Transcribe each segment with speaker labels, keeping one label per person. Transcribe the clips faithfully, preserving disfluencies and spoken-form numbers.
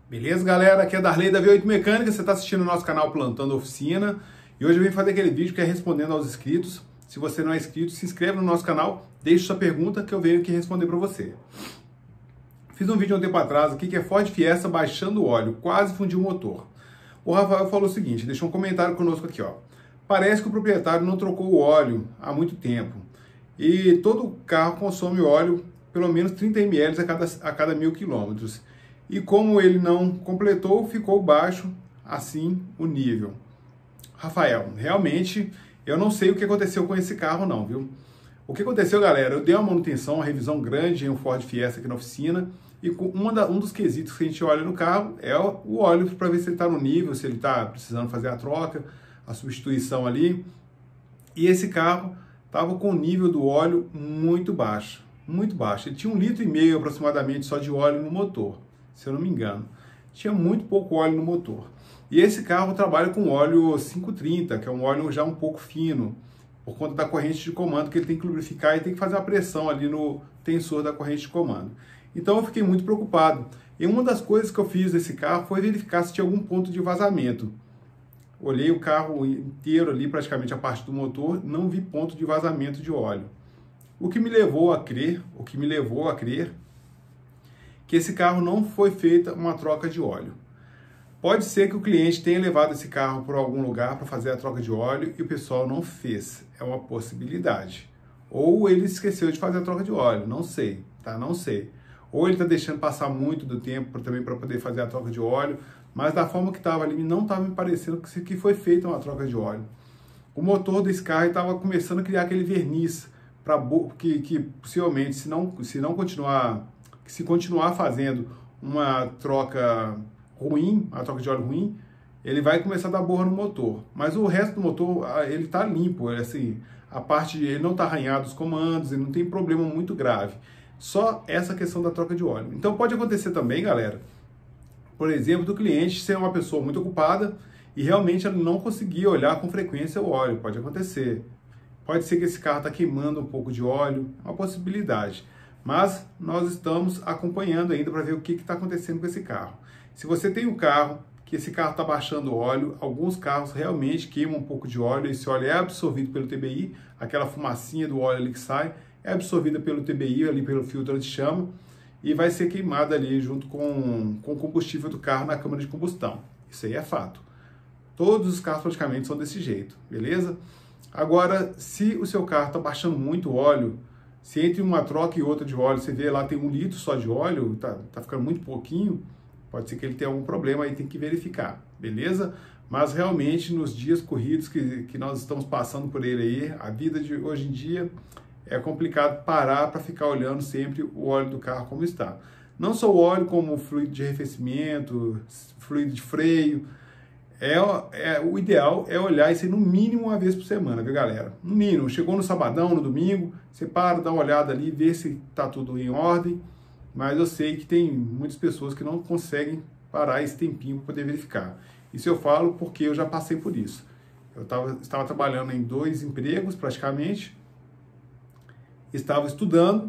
Speaker 1: Beleza, galera? Aqui é Darley da V oito Mecânica, você está assistindo o nosso canal Plantando Oficina e hoje eu vim fazer aquele vídeo que é respondendo aos inscritos. Se você não é inscrito, se inscreve no nosso canal, deixe sua pergunta que eu venho aqui responder para você. Fiz um vídeo há um tempo atrás aqui que é Ford Fiesta baixando o óleo, quase fundiu o motor. O Rafael falou o seguinte, deixou um comentário conosco aqui, ó. Parece que o proprietário não trocou o óleo há muito tempo e todo carro consome óleo pelo menos trinta mililitros a cada, a cada mil quilômetros. E como ele não completou, ficou baixo assim o nível. Rafael, realmente eu não sei o que aconteceu com esse carro não, viu? O que aconteceu, galera, eu dei uma manutenção, uma revisão grande em um Ford Fiesta aqui na oficina e uma da, um dos quesitos que a gente olha no carro é o, o óleo para ver se ele está no nível, se ele está precisando fazer a troca, a substituição ali. E esse carro estava com o nível do óleo muito baixo, muito baixo. Ele tinha um litro e meio aproximadamente só de óleo no motor, se eu não me engano. Tinha muito pouco óleo no motor. E esse carro trabalha com óleo quinhentos e trinta, que é um óleo já um pouco fino, por conta da corrente de comando, que ele tem que lubrificar e tem que fazer a pressão ali no tensor da corrente de comando. Então eu fiquei muito preocupado. E uma das coisas que eu fiz nesse carro foi verificar se tinha algum ponto de vazamento. Olhei o carro inteiro ali, praticamente a parte do motor, não vi ponto de vazamento de óleo. O que me levou a crer, o que me levou a crer que esse carro não foi feita uma troca de óleo. Pode ser que o cliente tenha levado esse carro para algum lugar para fazer a troca de óleo e o pessoal não fez. É uma possibilidade. Ou ele esqueceu de fazer a troca de óleo, não sei, tá? Não sei. Ou ele está deixando passar muito do tempo pra, também para poder fazer a troca de óleo, mas da forma que estava ali, não estava me parecendo que, que foi feita uma troca de óleo. O motor desse carro estava começando a criar aquele verniz, pra, que, que possivelmente, se não, se não continuar... se continuar fazendo uma troca ruim, uma troca de óleo ruim, ele vai começar a dar borra no motor. Mas o resto do motor, ele está limpo, assim, a parte, ele não está arranhado os comandos, ele não tem problema muito grave. Só essa questão da troca de óleo. Então pode acontecer também, galera, por exemplo, do cliente ser uma pessoa muito ocupada e realmente ele não conseguir olhar com frequência o óleo. Pode acontecer. Pode ser que esse carro está queimando um pouco de óleo, é uma possibilidade. Mas nós estamos acompanhando ainda para ver o que está acontecendo com esse carro. Se você tem um carro, que esse carro está baixando óleo, alguns carros realmente queimam um pouco de óleo, esse óleo é absorvido pelo T B I, aquela fumacinha do óleo ali que sai, é absorvida pelo T B I, ali pelo filtro de chama, e vai ser queimada ali junto com, com o combustível do carro na câmara de combustão. Isso aí é fato. Todos os carros praticamente são desse jeito, beleza? Agora, se o seu carro está baixando muito óleo, se entre uma troca e outra de óleo, você vê lá tem um litro só de óleo, tá, tá ficando muito pouquinho, pode ser que ele tenha algum problema, aí tem que verificar, beleza? Mas realmente nos dias corridos que, que nós estamos passando por ele aí, a vida de hoje em dia é complicado parar para ficar olhando sempre o óleo do carro como está. Não só o óleo, como o fluido de arrefecimento, fluido de freio. É, é, o ideal é olhar isso aí no mínimo uma vez por semana, viu, galera? No mínimo, chegou no sabadão, no domingo, você para, dá uma olhada ali, vê se tá tudo em ordem, mas eu sei que tem muitas pessoas que não conseguem parar esse tempinho para poder verificar. Isso eu falo porque eu já passei por isso. Eu tava, estava trabalhando em dois empregos, praticamente, estava estudando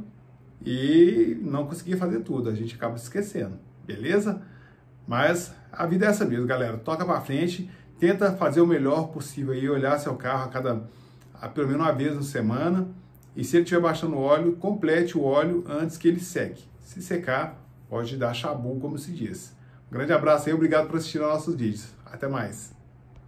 Speaker 1: e não conseguia fazer tudo, a gente acaba se esquecendo, beleza? Mas a vida é essa mesmo, galera. Toca para frente, tenta fazer o melhor possível aí, olhar seu carro a cada, a, pelo menos uma vez na semana. E se ele estiver baixando o óleo, complete o óleo antes que ele seque. Se secar, pode dar chabu, como se diz. Um grande abraço aí, obrigado por assistir aos nossos vídeos. Até mais.